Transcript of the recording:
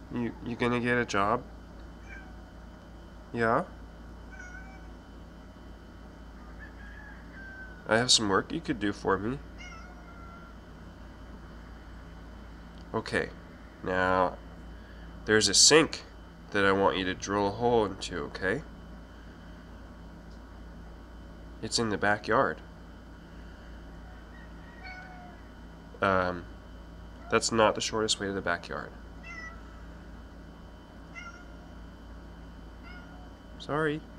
You gonna get a job? Yeah? I have some work you could do for me. Okay. Now, there's a sink that I want you to drill a hole into, okay? It's in the backyard. That's not the shortest way to the backyard. Sorry.